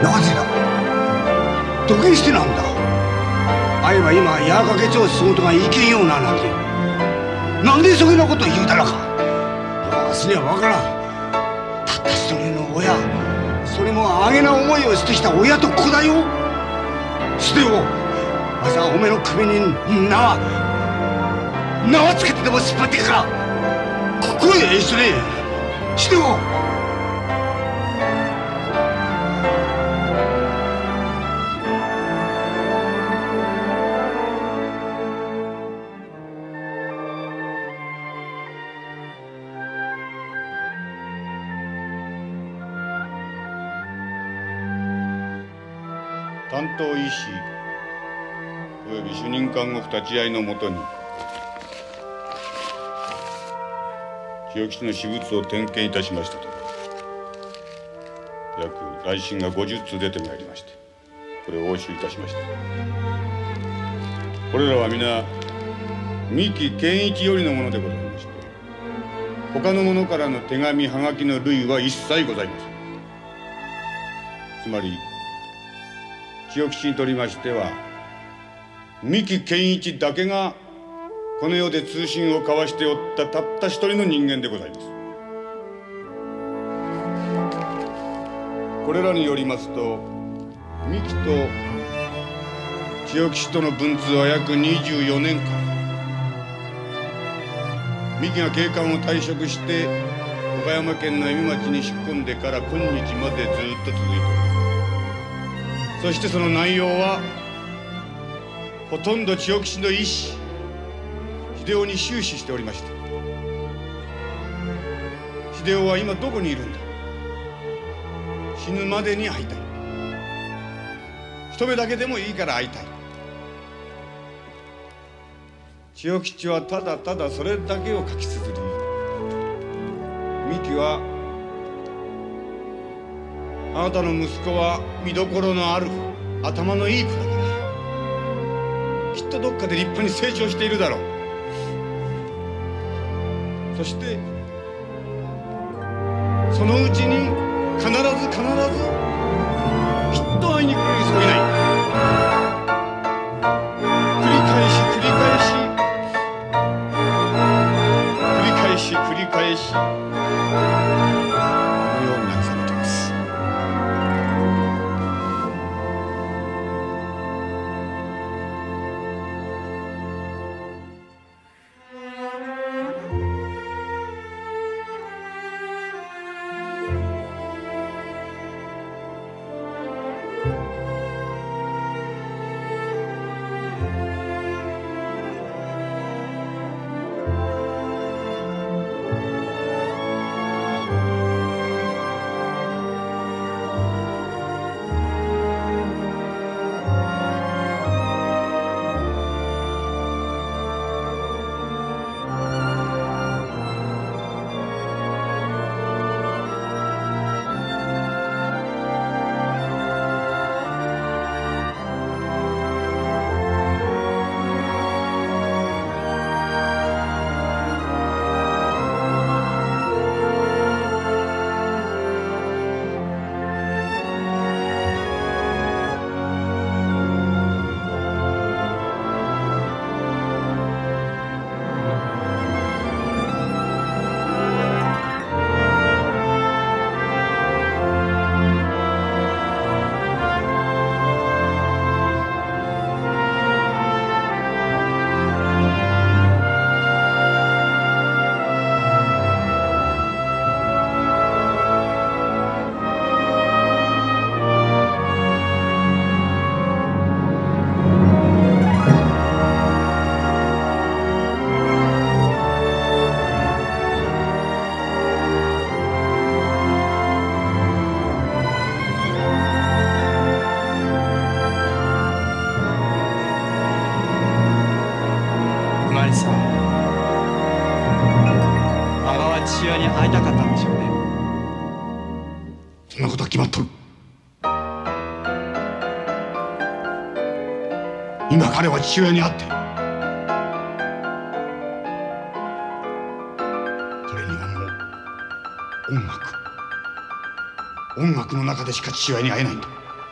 なぜだ。どげんしてなんだ。あいは今矢掛け町仕事がいけんようななんて、なんでそげなこと言うたらか。わしには分からん。たった一人の親、それもあげな思いをしてきた親と子だよ。してよ、わしはおめの首に縄つけてでも引っ張っていくか。ここへ一緒にしてよ。 担当医師および主任看護婦立ち会いのもとに千代吉の私物を点検いたしましたところ、約来信が50通出てまいりまして、これを押収いたしました。これらは皆三木健一よりのものでございまして、他の者からの手紙はがきの類は一切ございません。つまり千代吉にとりましては、三木健一だけがこの世で通信を交わしておったたった一人の人間でございます。これらによりますと、三木と千代吉との文通は約24年間、三木が警官を退職して岡山県の恵美町に引っ込んでから今日までずっと続いております。そしてその内容はほとんど千代吉の医師秀夫に終始しておりました。秀夫は今どこにいるんだ。死ぬまでに会いたい。一目だけでもいいから会いたい。千代吉はただただそれだけを書き綴り、三木はあなたの息子は見どころのある頭のいい子だからきっとどっかで立派に成長しているだろう。そしてそのうちに必ずきっと会いに来るに相違ない。繰り返し繰り返しこのように慰めてます。 父親に会いたかったんでしょうね。 そんなことは決まっとる。今彼は父親に会って、彼にはもう音楽の中でしか父親に会えないんだ。